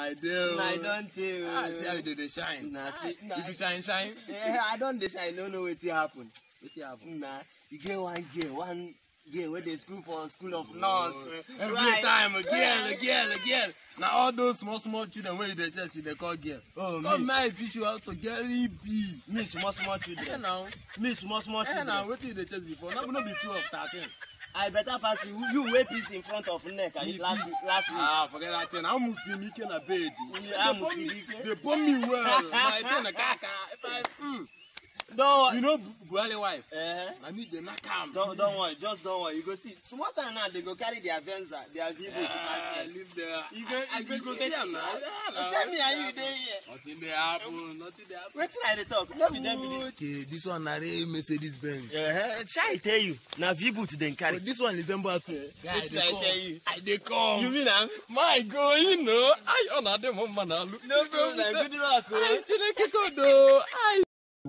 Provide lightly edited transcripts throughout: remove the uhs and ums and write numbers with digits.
I do. I don't tell. I see how you do the shine. Nah, see, you do shine. Yeah, I don't the shine. No, what happen. What happen? Nah, you get one girl where they school of nurse. Every time a girl. Now all those small children where they just they call girl. Oh, come now teach you how to get be. Me small children. Yeah, now. Me small children. Now what did they just before? Now not be 2 of 13. I better pass you. You wear piece in front of neck. Last week. Ah, forget that thing. I'm Muslim. You can bed. I'm Muslim. They bomb me well. My turn a kaka. If I no, you know Buhari wife. I need the nakam. Don't worry, just don't worry. You go see. Small time now they go carry their Venza, their Vivo to pass. Live there. You go see them now. Tell me are you there here? Nothing they happen. Wait till I talk. Let me this. Okay, this one are Mercedes Benz. Try tell you. Now Vivo to then carry. But this one is Mbappe. Wait till I tell you. They come. You mean my God, you know. I honor them man. No problem. Good luck. I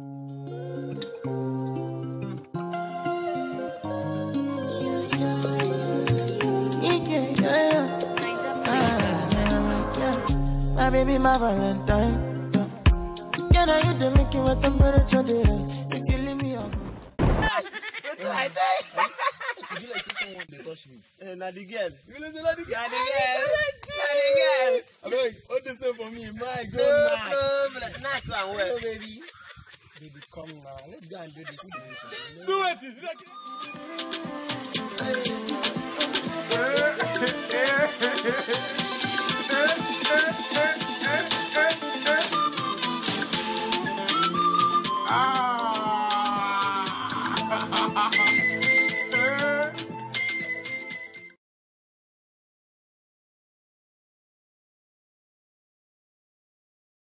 my baby, my Valentine. Yeah, now you do make you a temperature days. If you leave me up. I die. Would you like to see someone they touch me? Not the girl. You know the lady girl. Not the girl. Wait, what this say for me? My God. No, not one well. Baby, come now. Let's go and do this thing. Do it.